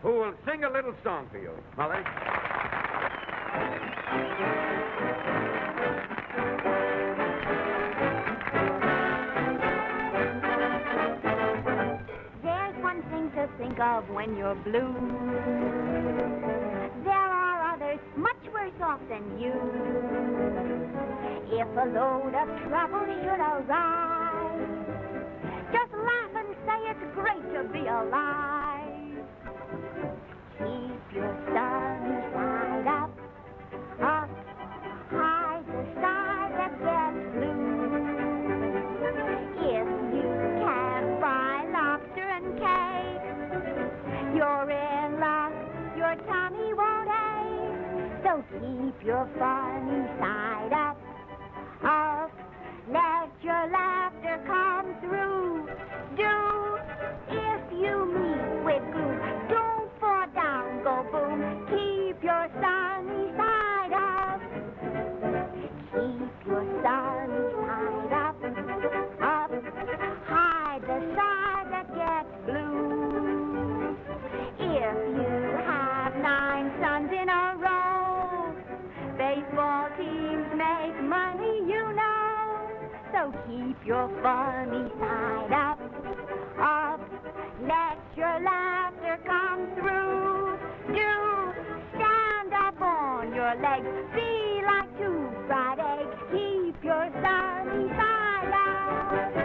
who will sing a little song for you. Molly? There's one thing to think of when you're blue. There are others much worse off than you. If a load of trouble should arise, just laugh and say it's great to be alive. Keep your sun side up, up, hide the side that gets blue. If you can buy lobster and cake, you're in luck, your tummy won't ache. So keep your funny side up, up, let your laughter come through. Do, if you meet with gloom, don't fall down, go boom. Keep your sunny side up. Keep your sunny side up, up. Hide the side that gets blue. If you have 9 suns in a row, baseball teams make money, you know. So keep your funny side up, up. Let your laughter come through. Do stand up on your legs, be like 2 fried eggs. Keep your sunny side up.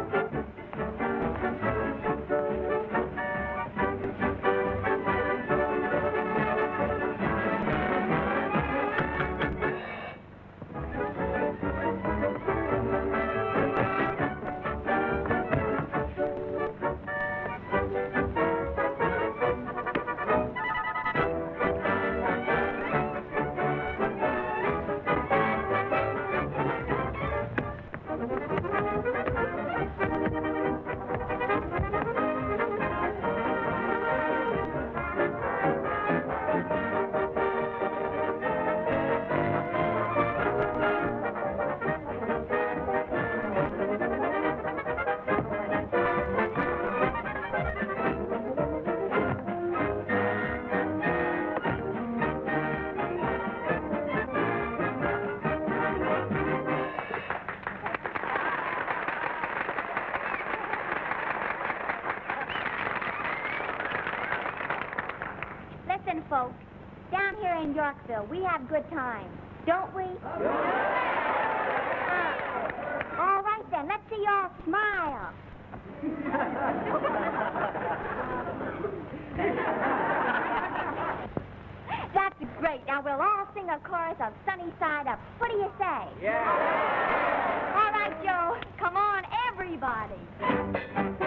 Listen, folks, down here in Yorkville, we have good times, don't we? All right, then, let's see y'all smile. That's great. Now, we'll all sing a chorus of Sunny Side Up. What do you say? Yeah. All right, Joe. Come on, everybody.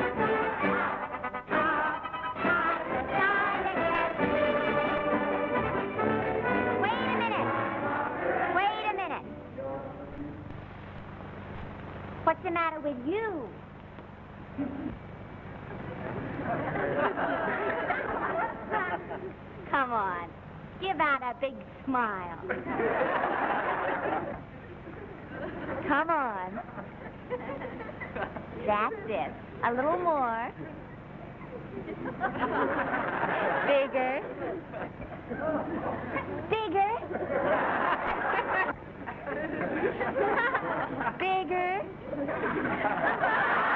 Wait a minute. What's the matter with you? Come on. Give out a big smile. Come on. That's it. A little more. Bigger. Bigger. Bigger.